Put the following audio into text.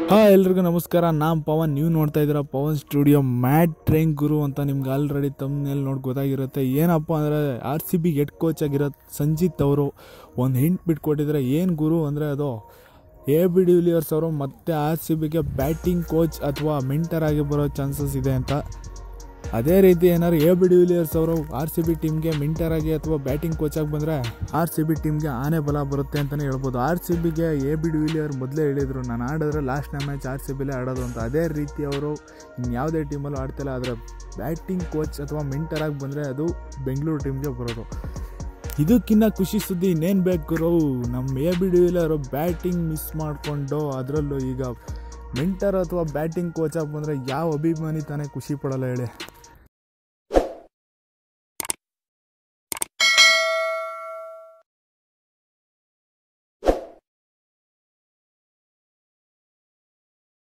ಎಲ್ರಿಗೂ ನಮಸ್ಕಾರ. ನಾನು ಪವನ್, ನೀವು ನೋಡ್ತಾ ಇದ್ದೀರಾ ಪವನ್ ಸ್ಟುಡಿಯೋ. ಮ್ಯಾಟ್ ಟ್ರೈನ್ ಗುರು ಅಂತ ನಿಮ್ಗೆ ಆಲ್ರೆಡಿ ತಮ್ಮನೇಲಿ ನೋಡಿ ಗೊತ್ತಾಗಿರುತ್ತೆ. ಏನಪ್ಪ ಅಂದರೆ RCB ಹೆಡ್ ಕೋಚ್ ಆಗಿರೋ ಸಂಜಿತ್ ಅವರು ಒಂದು ಹಿಂಟ್ ಬಿಟ್ಕೊಟ್ಟಿದ್ರೆ. ಏನು ಗುರು ಅಂದರೆ ಅದು AB de Villiers ಅವರು ಮತ್ತೆ RCBಗೆ ಬ್ಯಾಟಿಂಗ್ ಕೋಚ್ ಅಥವಾ ಮೆಂಟರ್ ಆಗಿ ಬರೋ ಚಾನ್ಸಸ್ ಇದೆ ಅಂತ. ಅದೇ ರೀತಿ ಏನಾದ್ರು AB de Villiers ಅವರು RCB ಟೀಮ್ಗೆ ಮೆಂಟರ್ ಆಗಿ ಅಥವಾ ಬ್ಯಾಟಿಂಗ್ ಕೋಚ್ ಆಗಿ ಬಂದರೆ RCB ಟೀಮ್ಗೆ ಆನೆ ಬಲ ಬರುತ್ತೆ ಅಂತಲೇ ಹೇಳ್ಬೋದು. RCBಗೆ AB de Villiers ಮೊದಲೇ ಹೇಳಿದರು, ನಾನು ಆಡಿದ್ರೆ ಲಾಸ್ಟ್ನೇ ಮ್ಯಾಚ್ RCBಲೇ ಆಡೋದು ಅಂತ. ಅದೇ ರೀತಿ ಅವರು ಇನ್ಯಾವುದೇ ಟೀಮಲ್ಲೂ ಆಡ್ತಿಲ್ಲ. ಆದರೆ ಬ್ಯಾಟಿಂಗ್ ಕೋಚ್ ಅಥವಾ ಮೆಂಟರ್ ಆಗಿ ಬಂದರೆ ಅದು ಬೆಂಗಳೂರು ಟೀಮ್ಗೆ ಬರೋದು. ಇದಕ್ಕಿಂತ ಖುಷಿ ಸುದ್ದಿ ಇನ್ನೇನು ಬೇಕು ಗುರು. ನಮ್ಮ AB de Villiers batting miss ಮಾಡಿಕೊಂಡು ಅದರಲ್ಲೂ ಈಗ ಮೆಂಟರ್ ಅಥವಾ ಬ್ಯಾಟಿಂಗ್ ಕೋಚ್ ಆಗಿ ಬಂದರೆ ಯಾವ ಅಭಿಮಾನಿ ತಾನೇ ಖುಷಿ ಪಡಲ್ಲ ಹೇಳಿ.